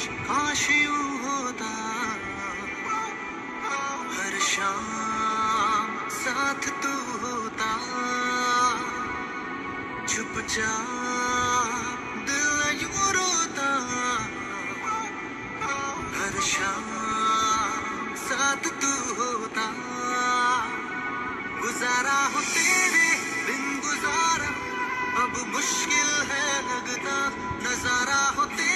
काश यूं होता हर शाम साथ तू होता, चुपचाप दिल यूं रोता, हर शाम साथ तू होता। गुजारा हो तेरे बिन गुजारा अब मुश्किल है लगता, नजारा हो तेरे